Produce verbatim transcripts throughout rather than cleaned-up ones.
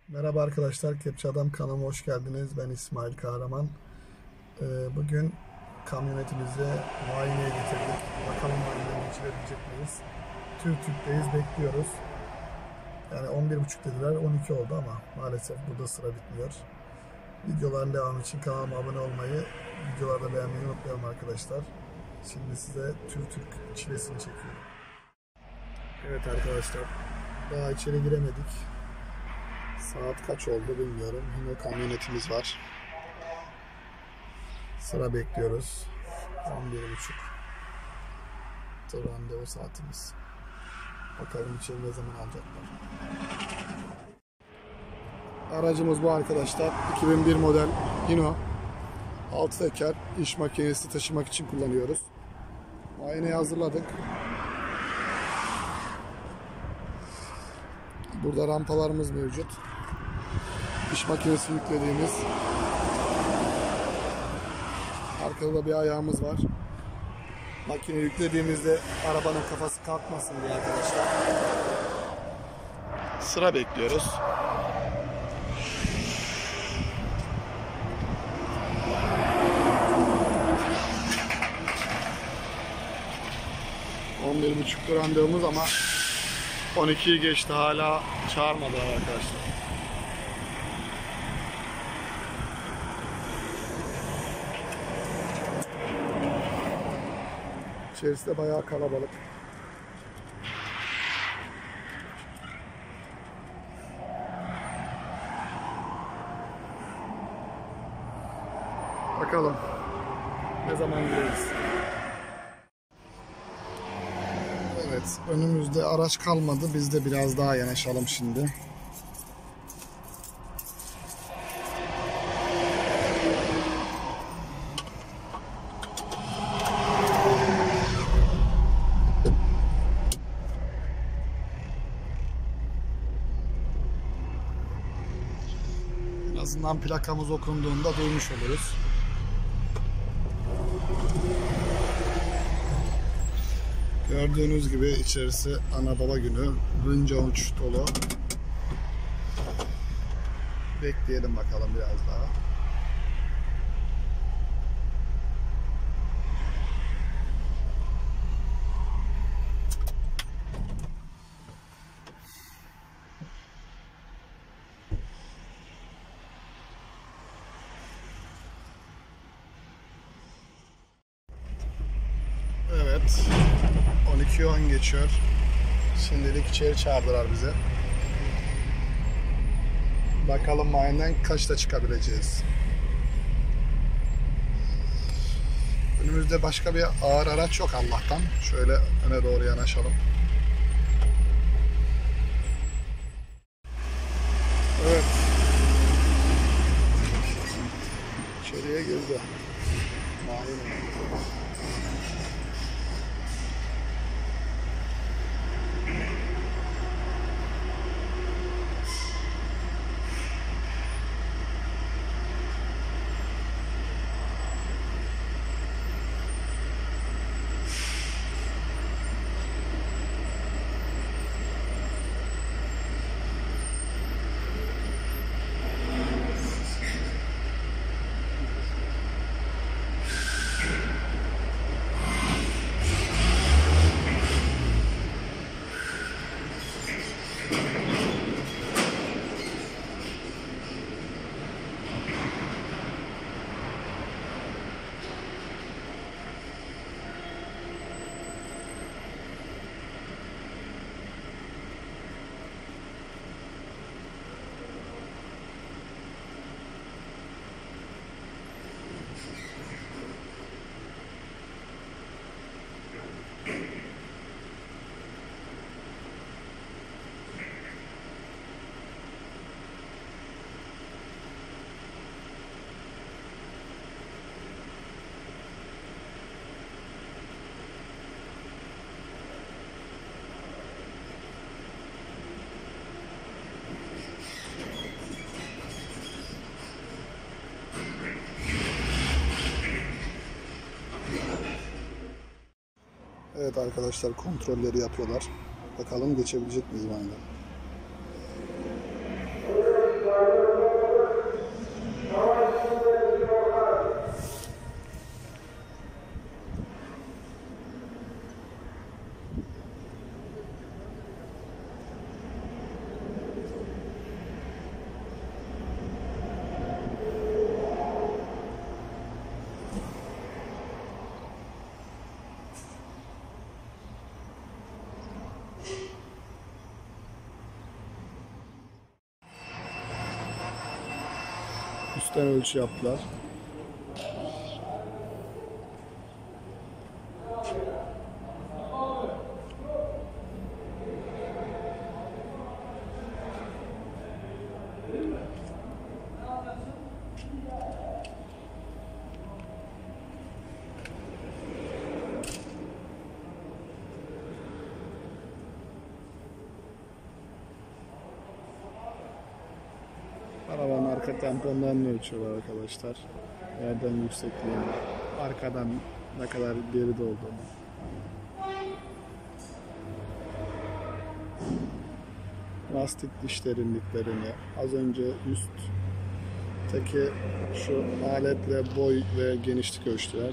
Merhaba arkadaşlar, Kepçe Adam kanalıma hoş geldiniz. Ben İsmail Kahraman. Ee, bugün kamyonetimizi muayeneye getirdik. Bakalım muayeneden geçirebilecek miyiz? TÜRTÜRK'teyiz, bekliyoruz. Yani on bir buçuk dediler, on iki oldu ama maalesef burada sıra bitmiyor. Videoların devamı için kanalıma abone olmayı, videolarda beğenmeyi unutmayalım arkadaşlar. Şimdi size TÜRTÜRK çilesini çekiyorum. Evet arkadaşlar, daha içeri giremedik. Saat kaç oldu bilmiyorum. Yine kamyonetimiz var. Sıra bekliyoruz. on bir buçuk. Randevu saatimiz. Bakalım içeri ne zaman alacaklar. Aracımız bu arkadaşlar. iki bin bir model Hino. altı teker iş makinesi taşımak için kullanıyoruz. Muayeneyi hazırladık. Burada rampalarımız mevcut. İş makinesi yüklediğimiz. Arkada da bir ayağımız var. Makine yüklediğimizde arabanın kafası kalkmasın diye arkadaşlar. Sıra bekliyoruz. on bir buçuk randevumuz ama on ikiyi geçti, hala çağırmadılar arkadaşlar. İçerisi de bayağı kalabalık. Bakalım ne zaman gireriz. Evet, önümüzde araç kalmadı. Biz de biraz daha yanaşalım şimdi. En azından plakamız okunduğunda duymuş oluruz. Gördüğünüz gibi içerisi ana baba günü. Hınca uç dolu. Bekleyelim bakalım biraz daha. Evet. on iki on geçiyor. Şimdilik içeri çağırdılar bize. Bakalım muayeneden kaçta çıkabileceğiz. Önümüzde başka bir ağır araç yok Allah'tan. Şöyle öne doğru yanaşalım. Evet. İçeriye girdi. Muayene. Evet arkadaşlar, kontrolleri yapıyorlar. Bakalım geçebilecek miyiz bana? Üstten ölçü yaptılar. Arabanın arka tamponlarını ölçüyorlar arkadaşlar. Yerden yüksekliğini, arkadan ne kadar geride olduğunu. Lastik diş derinliklerini, az önce üstteki şu aletle boy ve genişlik ölçtüler.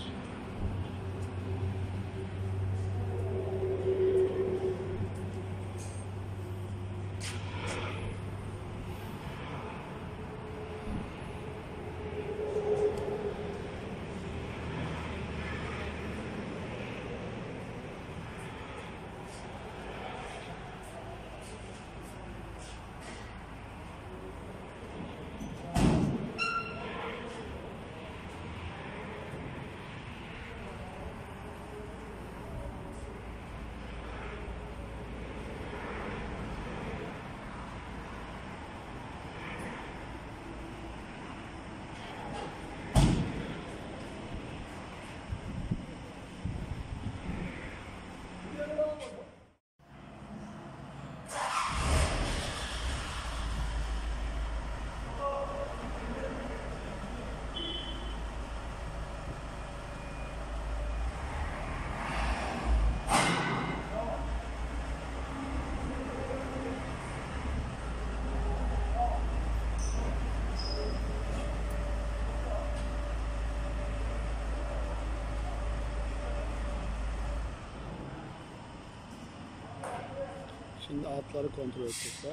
Şimdi altları kontrol edecekler.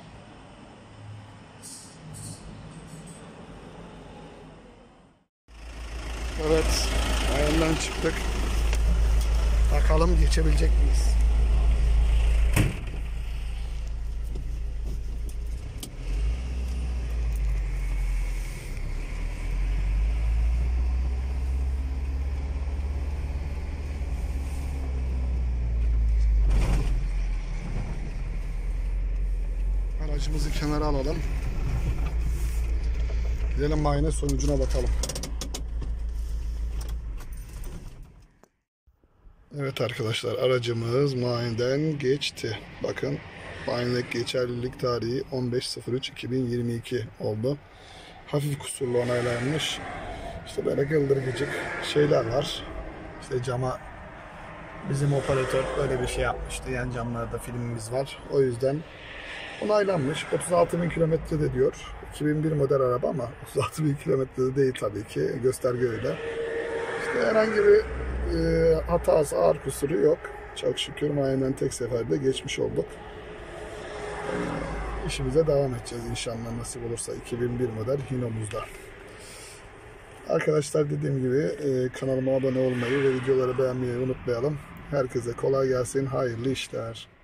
Evet, ayağından çıktık. Bakalım geçebilecek miyiz? Aracımızı kenara alalım. Gidelim muayene sonucuna bakalım. Evet arkadaşlar, aracımız muayeneden geçti. Bakın, muayenelik geçerlilik tarihi on beş sıfır üç iki bin yirmi iki oldu. Hafif kusurlu onaylanmış. İşte böyle gıldırgıcık şeyler var. İşte cama bizim operatör böyle bir şey yapmıştı. Yan camlarda filmimiz var. O yüzden onaylanmış. otuz altı bin kilometrede diyor. iki bin bir model araba ama otuz altı bin kilometrede değil tabii ki. Gösterge öyle. İşte herhangi bir e, hatası, ağır kusuru yok. Çok şükür muayeneden tek seferde geçmiş olduk. E, işimize devam edeceğiz inşallah, nasip olursa. iki bin bir model Hino'muzda. Arkadaşlar, dediğim gibi e, kanalıma abone olmayı ve videoları beğenmeyi unutmayalım. Herkese kolay gelsin, hayırlı işler.